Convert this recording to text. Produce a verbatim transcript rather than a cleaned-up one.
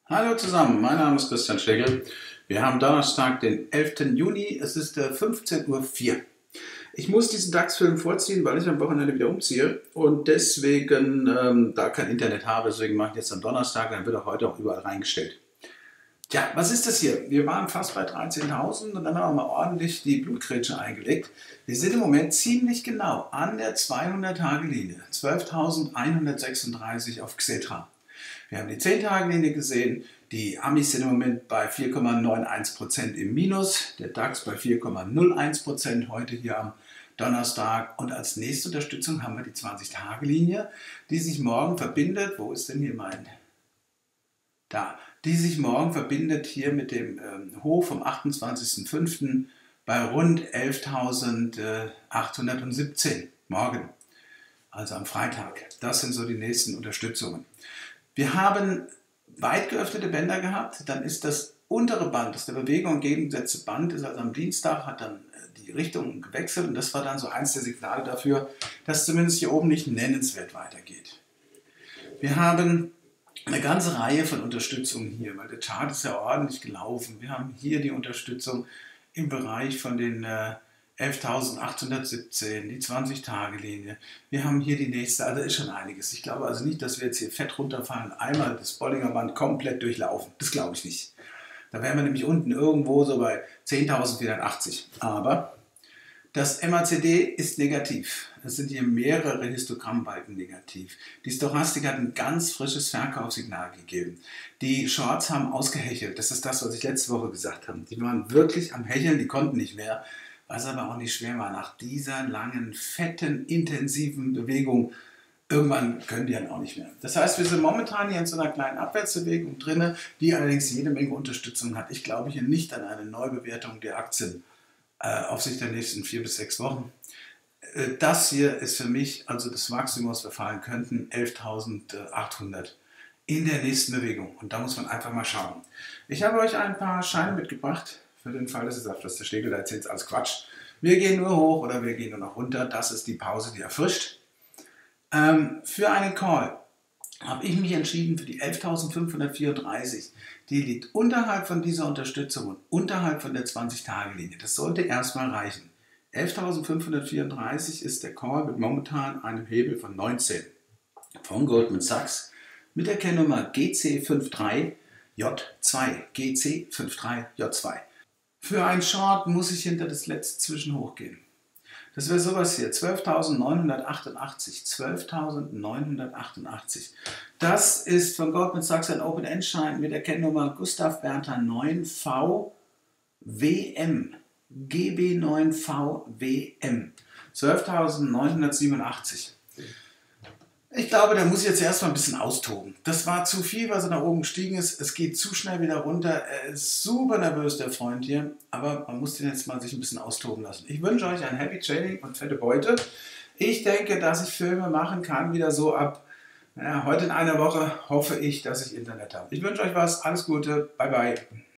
Hallo zusammen, mein Name ist Christian Schlegel. Wir haben Donnerstag, den elften Juni, es ist äh, fünfzehn Uhr vier. Ich muss diesen DAX-Film vorziehen, weil ich am Wochenende wieder umziehe und deswegen ähm, da kein Internet habe, deswegen mache ich jetzt am Donnerstag, dann wird er heute auch überall reingestellt. Tja, was ist das hier? Wir waren fast bei dreizehntausend und dann haben wir mal ordentlich die Blutgrätsche eingelegt. Wir sind im Moment ziemlich genau an der zweihundert-Tage-Linie, zwölftausendeinhundertsechsunddreißig auf Xetra. Wir haben die zehn-Tage-Linie gesehen, die Amis sind im Moment bei vier Komma einundneunzig Prozent im Minus, der DAX bei vier Komma null eins Prozent heute hier am Donnerstag. Und als nächste Unterstützung haben wir die zwanzig-Tage-Linie, die sich morgen verbindet. Wo ist denn hier mein? Da. Die sich morgen verbindet hier mit dem ähm, Hoch vom achtundzwanzigsten fünften bei rund elftausendachthundertsiebzehn. Morgen, also am Freitag. Das sind so die nächsten Unterstützungen. Wir haben weit geöffnete Bänder gehabt, dann ist das untere Band, das der Bewegung entgegengesetzte Band, ist also am Dienstag, hat dann die Richtung gewechselt und das war dann so eins der Signale dafür, dass zumindest hier oben nicht nennenswert weitergeht. Wir haben eine ganze Reihe von Unterstützungen hier, weil der Chart ist ja ordentlich gelaufen. Wir haben hier die Unterstützung im Bereich von den äh, elftausendachthundertsiebzehn, die zwanzig-Tage-Linie. Wir haben hier die nächste, also ist schon einiges. Ich glaube also nicht, dass wir jetzt hier fett runterfallen, einmal das Bollinger Band komplett durchlaufen. Das glaube ich nicht. Da wären wir nämlich unten irgendwo so bei zehntausendvierhundertachtzig. Aber das M A C D ist negativ. Es sind hier mehrere Histogrammbbalken negativ. Die Stochastik hat ein ganz frisches Verkaufssignal gegeben. Die Shorts haben ausgehechelt. Das ist das, was ich letzte Woche gesagt habe. Die waren wirklich am Hecheln, die konnten nicht mehr. Was aber auch nicht schwer war, nach dieser langen, fetten, intensiven Bewegung, irgendwann können die dann auch nicht mehr. Das heißt, wir sind momentan hier in so einer kleinen Abwärtsbewegung drin, die allerdings jede Menge Unterstützung hat. Ich glaube hier nicht an eine Neubewertung der Aktien äh, auf Sicht der nächsten vier bis sechs Wochen. Äh, das hier ist für mich also das Maximum, was wir fallen könnten, elftausendachthundert in der nächsten Bewegung. Und da muss man einfach mal schauen. Ich habe euch ein paar Scheine mitgebracht. Für den Fall, dass ihr sagt, was der Schlegel da erzählt, ist alles Quatsch. Wir gehen nur hoch oder wir gehen nur noch runter. Das ist die Pause, die erfrischt. Ähm, für einen Call habe ich mich entschieden für die elftausendfünfhundertvierunddreißig. Die liegt unterhalb von dieser Unterstützung und unterhalb von der zwanzig-Tage-Linie. Das sollte erstmal reichen. elftausendfünfhundertvierunddreißig ist der Call mit momentan einem Hebel von neunzehn von Goldman Sachs mit der Kennnummer G C drei J zwei. G C drei J zwei. Für einen Short muss ich hinter das letzte Zwischenhoch gehen. Das wäre sowas hier, zwölftausendneunhundertachtundachtzig. zwölftausendneunhundertachtundachtzig. Das ist von Goldman Sachs ein Open-End-Schein mit der Kennnummer Gustav Bertha neun V W M. G B neun V W M. zwölftausendneunhundertsiebenundachtzig. Ich glaube, da muss ich jetzt erstmal ein bisschen austoben. Das war zu viel, was er nach oben gestiegen ist. Es geht zu schnell wieder runter. Er ist super nervös, der Freund hier. Aber man muss den jetzt mal sich ein bisschen austoben lassen. Ich wünsche euch ein Happy Trading und fette Beute. Ich denke, dass ich Filme machen kann, wieder so ab ja, heute in einer Woche hoffe ich, dass ich Internet habe. Ich wünsche euch was. Alles Gute. Bye, bye.